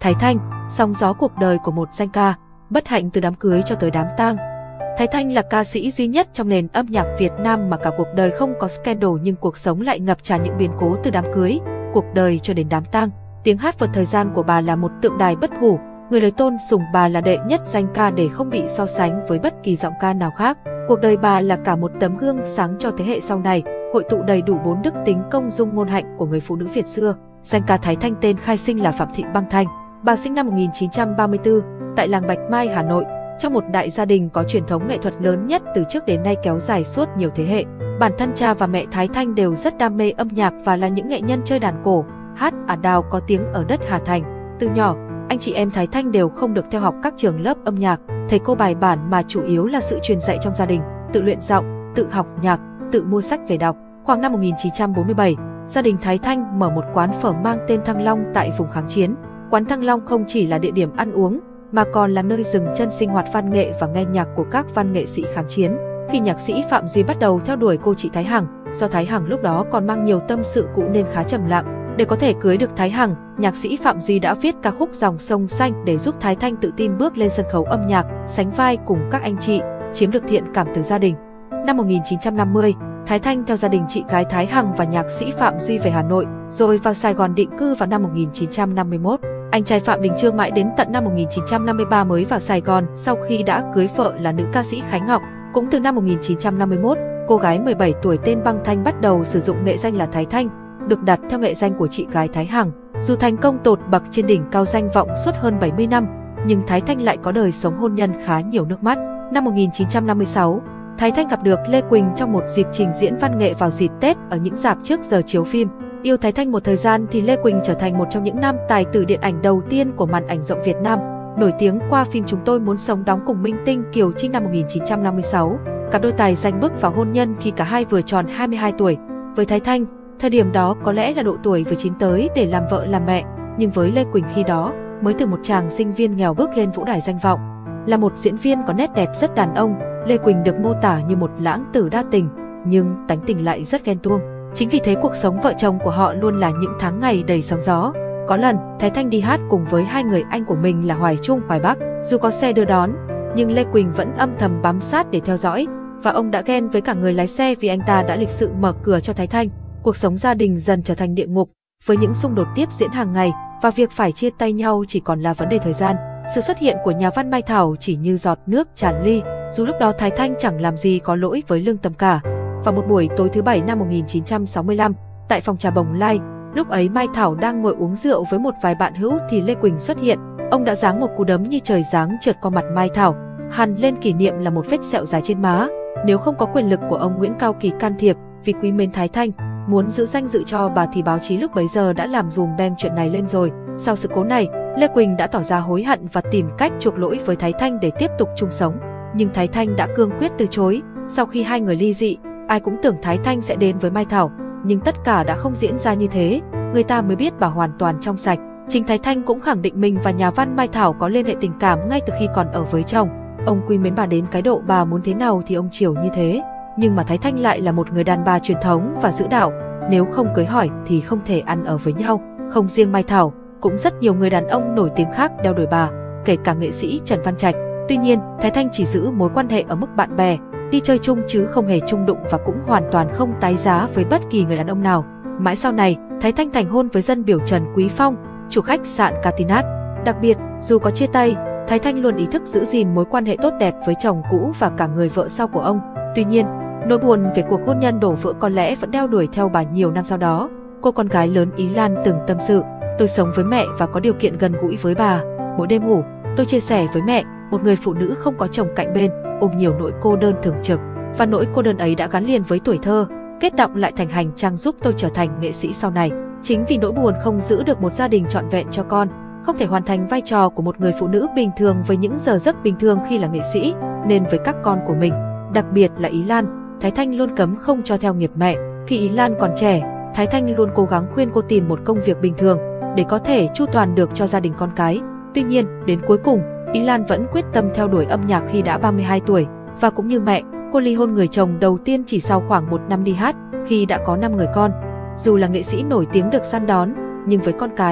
Thái Thanh, sóng gió cuộc đời của một danh ca, bất hạnh từ đám cưới cho tới đám tang. Thái Thanh là ca sĩ duy nhất trong nền âm nhạc Việt Nam mà cả cuộc đời không có scandal nhưng cuộc sống lại ngập tràn những biến cố từ đám cưới, cuộc đời cho đến đám tang. Tiếng hát vượt thời gian của bà là một tượng đài bất hủ, người đời tôn sùng bà là đệ nhất danh ca để không bị so sánh với bất kỳ giọng ca nào khác. Cuộc đời bà là cả một tấm gương sáng cho thế hệ sau này, hội tụ đầy đủ 4 đức tính công dung ngôn hạnh của người phụ nữ Việt xưa. Danh ca Thái Thanh tên khai sinh là Phạm Thị Băng Thanh. Bà sinh năm 1934 tại làng Bạch Mai, Hà Nội, trong một đại gia đình có truyền thống nghệ thuật lớn nhất từ trước đến nay kéo dài suốt nhiều thế hệ. Bản thân cha và mẹ Thái Thanh đều rất đam mê âm nhạc và là những nghệ nhân chơi đàn cổ, hát ả đào có tiếng ở đất Hà Thành. Từ nhỏ, anh chị em Thái Thanh đều không được theo học các trường lớp âm nhạc, thầy cô bài bản mà chủ yếu là sự truyền dạy trong gia đình, tự luyện giọng, tự học nhạc, tự mua sách về đọc. Khoảng năm 1947, gia đình Thái Thanh mở một quán phở mang tên Thăng Long tại vùng kháng chiến. Quán Thăng Long không chỉ là địa điểm ăn uống, mà còn là nơi dừng chân sinh hoạt văn nghệ và nghe nhạc của các văn nghệ sĩ kháng chiến. Khi nhạc sĩ Phạm Duy bắt đầu theo đuổi cô chị Thái Hằng, do Thái Hằng lúc đó còn mang nhiều tâm sự cũ nên khá trầm lặng. Để có thể cưới được Thái Hằng, nhạc sĩ Phạm Duy đã viết ca khúc Dòng Sông Xanh để giúp Thái Thanh tự tin bước lên sân khấu âm nhạc, sánh vai cùng các anh chị, chiếm được thiện cảm từ gia đình. Năm 1950, Thái Thanh theo gia đình chị gái Thái Hằng và nhạc sĩ Phạm Duy về Hà Nội, rồi vào Sài Gòn định cư vào năm 1951. Anh trai Phạm Đình Chương mãi đến tận năm 1953 mới vào Sài Gòn sau khi đã cưới vợ là nữ ca sĩ Khánh Ngọc. Cũng từ năm 1951, cô gái 17 tuổi tên Băng Thanh bắt đầu sử dụng nghệ danh là Thái Thanh, được đặt theo nghệ danh của chị gái Thái Hằng. Dù thành công tột bậc trên đỉnh cao danh vọng suốt hơn 70 năm, nhưng Thái Thanh lại có đời sống hôn nhân khá nhiều nước mắt. Năm 1956, Thái Thanh gặp được Lê Quỳnh trong một dịp trình diễn văn nghệ vào dịp Tết ở những rạp trước giờ chiếu phim. Yêu Thái Thanh một thời gian thì Lê Quỳnh trở thành một trong những nam tài tử điện ảnh đầu tiên của màn ảnh rộng Việt Nam, nổi tiếng qua phim Chúng tôi muốn sống đóng cùng Minh Tinh Kiều Trinh năm 1956. Cặp đôi tài danh bước vào hôn nhân khi cả hai vừa tròn 22 tuổi. Với Thái Thanh, thời điểm đó có lẽ là độ tuổi vừa chín tới để làm vợ làm mẹ, nhưng với Lê Quỳnh khi đó, mới từ một chàng sinh viên nghèo bước lên vũ đài danh vọng. Là một diễn viên có nét đẹp rất đàn ông, Lê Quỳnh được mô tả như một lãng tử đa tình, nhưng tánh tình lại rất ghen tuông. Chính vì thế cuộc sống vợ chồng của họ luôn là những tháng ngày đầy sóng gió. Có lần, Thái Thanh đi hát cùng với hai người anh của mình là Hoài Trung, Hoài Bắc. Dù có xe đưa đón, nhưng Lê Quỳnh vẫn âm thầm bám sát để theo dõi, và ông đã ghen với cả người lái xe vì anh ta đã lịch sự mở cửa cho Thái Thanh. Cuộc sống gia đình dần trở thành địa ngục, với những xung đột tiếp diễn hàng ngày, và việc phải chia tay nhau chỉ còn là vấn đề thời gian. Sự xuất hiện của nhà văn Mai Thảo chỉ như giọt nước tràn ly, dù lúc đó Thái Thanh chẳng làm gì có lỗi với lương tâm cả. Vào một buổi tối thứ Bảy năm 1965, tại phòng trà Bồng Lai, lúc ấy Mai Thảo đang ngồi uống rượu với một vài bạn hữu thì Lê Quỳnh xuất hiện. Ông đã giáng một cú đấm như trời giáng trượt qua mặt Mai Thảo, hằn lên kỷ niệm là một vết sẹo dài trên má. Nếu không có quyền lực của ông Nguyễn Cao Kỳ can thiệp, vì quý mến Thái Thanh, muốn giữ danh dự cho bà thì báo chí lúc bấy giờ đã làm dùm beng chuyện này lên rồi. Sau sự cố này, Lê Quỳnh đã tỏ ra hối hận và tìm cách chuộc lỗi với Thái Thanh để tiếp tục chung sống. Nhưng Thái Thanh đã cương quyết từ chối. Sau khi hai người ly dị, ai cũng tưởng Thái Thanh sẽ đến với Mai Thảo, nhưng tất cả đã không diễn ra như thế. Người ta mới biết bà hoàn toàn trong sạch. Chính Thái Thanh cũng khẳng định mình và nhà văn Mai Thảo có liên hệ tình cảm ngay từ khi còn ở với chồng. Ông quý mến bà đến cái độ bà muốn thế nào thì ông chiều như thế. Nhưng mà Thái Thanh lại là một người đàn bà truyền thống và giữ đạo, nếu không cưới hỏi thì không thể ăn ở với nhau. Không riêng Mai Thảo, cũng rất nhiều người đàn ông nổi tiếng khác đeo đuổi bà, kể cả nghệ sĩ Trần Văn Trạch. Tuy nhiên, Thái Thanh chỉ giữ mối quan hệ ở mức bạn bè, đi chơi chung chứ không hề chung đụng và cũng hoàn toàn không tái giá với bất kỳ người đàn ông nào. Mãi sau này, Thái Thanh thành hôn với dân biểu Trần Quý Phong, chủ khách sạn Catinat. Đặc biệt, dù có chia tay, Thái Thanh luôn ý thức giữ gìn mối quan hệ tốt đẹp với chồng cũ và cả người vợ sau của ông. Tuy nhiên, nỗi buồn về cuộc hôn nhân đổ vỡ có lẽ vẫn đeo đuổi theo bà nhiều năm sau đó. Cô con gái lớn Ý Lan từng tâm sự, tôi sống với mẹ và có điều kiện gần gũi với bà. Mỗi đêm ngủ, tôi chia sẻ với mẹ, một người phụ nữ không có chồng cạnh bên, ôm nhiều nỗi cô đơn thường trực. Và nỗi cô đơn ấy đã gắn liền với tuổi thơ, kết đọng lại thành hành trang giúp tôi trở thành nghệ sĩ sau này. Chính vì nỗi buồn không giữ được một gia đình trọn vẹn cho con, không thể hoàn thành vai trò của một người phụ nữ bình thường với những giờ giấc bình thường khi là nghệ sĩ, nên với các con của mình, đặc biệt là Ý Lan, Thái Thanh luôn cấm không cho theo nghiệp mẹ. Khi Ý Lan còn trẻ, Thái Thanh luôn cố gắng khuyên cô tìm một công việc bình thường để có thể chu toàn được cho gia đình con cái. Tuy nhiên, đến cuối cùng, Ý Lan vẫn quyết tâm theo đuổi âm nhạc khi đã 32 tuổi, và cũng như mẹ, cô ly hôn người chồng đầu tiên chỉ sau khoảng 1 năm đi hát, khi đã có 5 người con. Dù là nghệ sĩ nổi tiếng được săn đón, nhưng với con cái,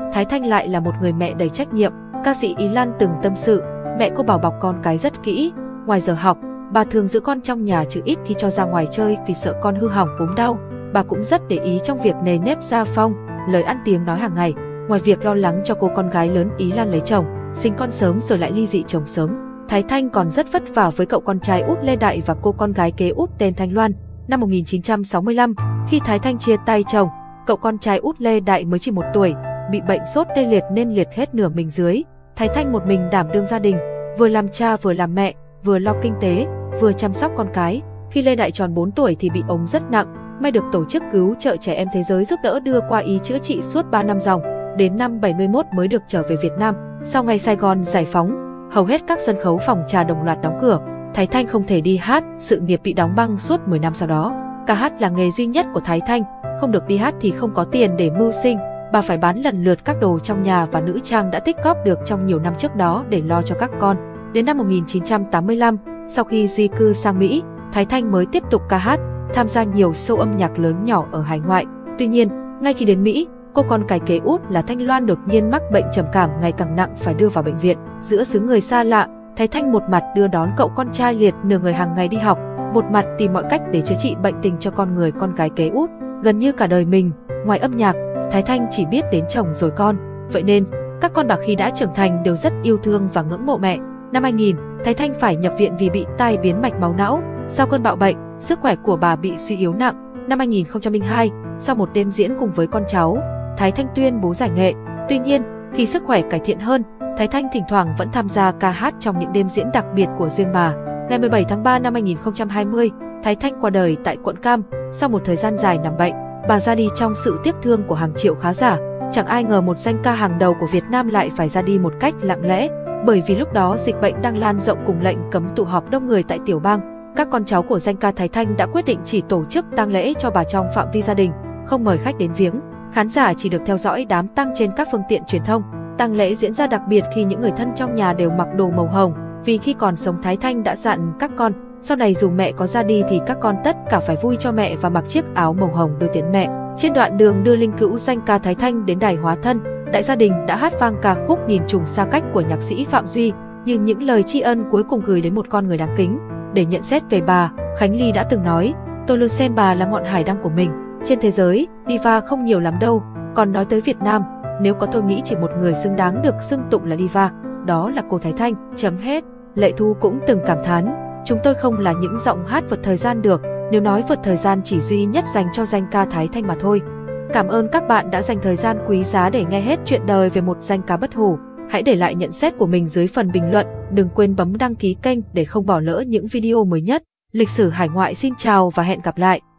Thái Thanh lại là một người mẹ đầy trách nhiệm. Ca sĩ Ý Lan từng tâm sự, mẹ cô bảo bọc con cái rất kỹ. Ngoài giờ học, bà thường giữ con trong nhà chứ ít khi cho ra ngoài chơi vì sợ con hư hỏng ốm đau. Bà cũng rất để ý trong việc nề nếp gia phong, lời ăn tiếng nói hàng ngày. Ngoài việc lo lắng cho cô con gái lớn Ý Lan lấy chồng, sinh con sớm rồi lại ly dị chồng sớm, Thái Thanh còn rất vất vả với cậu con trai út Lê Đại và cô con gái kế út tên Thanh Loan. Năm 1965, khi Thái Thanh chia tay chồng, cậu con trai út Lê Đại mới chỉ 1 tuổi, bị bệnh sốt tê liệt nên liệt hết nửa mình dưới. Thái Thanh một mình đảm đương gia đình, vừa làm cha vừa làm mẹ, vừa lo kinh tế, vừa chăm sóc con cái. Khi Lê Đại tròn 4 tuổi thì bị ốm rất nặng, may được tổ chức cứu trợ trẻ em thế giới giúp đỡ đưa qua Ý chữa trị suốt 3 năm ròng, đến năm 71 mới được trở về Việt Nam. Sau ngày Sài Gòn giải phóng, hầu hết các sân khấu phòng trà đồng loạt đóng cửa. Thái Thanh không thể đi hát, sự nghiệp bị đóng băng suốt 10 năm sau đó. Ca hát là nghề duy nhất của Thái Thanh, không được đi hát thì không có tiền để mưu sinh. Bà phải bán lần lượt các đồ trong nhà và nữ trang đã tích góp được trong nhiều năm trước đó để lo cho các con. Đến năm 1985, sau khi di cư sang Mỹ, Thái Thanh mới tiếp tục ca hát, tham gia nhiều show âm nhạc lớn nhỏ ở hải ngoại. Tuy nhiên, ngay khi đến Mỹ, cô con cái kế út là Thanh Loan đột nhiên mắc bệnh trầm cảm ngày càng nặng phải đưa vào bệnh viện. Giữa xứ người xa lạ, Thái Thanh một mặt đưa đón cậu con trai liệt nửa người hàng ngày đi học, một mặt tìm mọi cách để chữa trị bệnh tình cho con gái kế út. Gần như cả đời mình, ngoài âm nhạc, Thái Thanh chỉ biết đến chồng rồi con. Vậy nên, các con bà khi đã trưởng thành đều rất yêu thương và ngưỡng mộ mẹ. Năm 2000, Thái Thanh phải nhập viện vì bị tai biến mạch máu não. Sau cơn bạo bệnh, sức khỏe của bà bị suy yếu nặng. Năm 2002, sau một đêm diễn cùng với con cháu, Thái Thanh tuyên bố giải nghệ. Tuy nhiên, khi sức khỏe cải thiện hơn, Thái Thanh thỉnh thoảng vẫn tham gia ca hát trong những đêm diễn đặc biệt của riêng bà. Ngày 17 tháng 3 năm 2020, Thái Thanh qua đời tại quận Cam. Sau một thời gian dài nằm bệnh, bà ra đi trong sự tiếc thương của hàng triệu khán giả. Chẳng ai ngờ một danh ca hàng đầu của Việt Nam lại phải ra đi một cách lặng lẽ, bởi vì lúc đó dịch bệnh đang lan rộng cùng lệnh cấm tụ họp đông người tại tiểu bang. Các con cháu của danh ca Thái Thanh đã quyết định chỉ tổ chức tang lễ cho bà trong phạm vi gia đình, không mời khách đến viếng. Khán giả chỉ được theo dõi đám tang trên các phương tiện truyền thông. Tang lễ diễn ra đặc biệt khi những người thân trong nhà đều mặc đồ màu hồng, vì khi còn sống Thái Thanh đã dặn các con, sau này dù mẹ có ra đi thì các con tất cả phải vui cho mẹ và mặc chiếc áo màu hồng đưa tiễn mẹ. Trên đoạn đường đưa linh cữu danh ca Thái Thanh đến đài hóa thân, đại gia đình đã hát vang ca khúc Nhìn trùng xa cách của nhạc sĩ Phạm Duy, như những lời tri ân cuối cùng gửi đến một con người đáng kính. Để nhận xét về bà, Khánh Ly đã từng nói, tôi luôn xem bà là ngọn hải đăng của mình. Trên thế giới, diva không nhiều lắm đâu, còn nói tới Việt Nam, nếu có tôi nghĩ chỉ một người xứng đáng được xưng tụng là diva, đó là cô Thái Thanh. Chấm hết. Lệ Thu cũng từng cảm thán, chúng tôi không là những giọng hát vượt thời gian được, nếu nói vượt thời gian chỉ duy nhất dành cho danh ca Thái Thanh mà thôi. Cảm ơn các bạn đã dành thời gian quý giá để nghe hết chuyện đời về một danh ca bất hủ. Hãy để lại nhận xét của mình dưới phần bình luận, đừng quên bấm đăng ký kênh để không bỏ lỡ những video mới nhất. Lịch sử hải ngoại xin chào và hẹn gặp lại.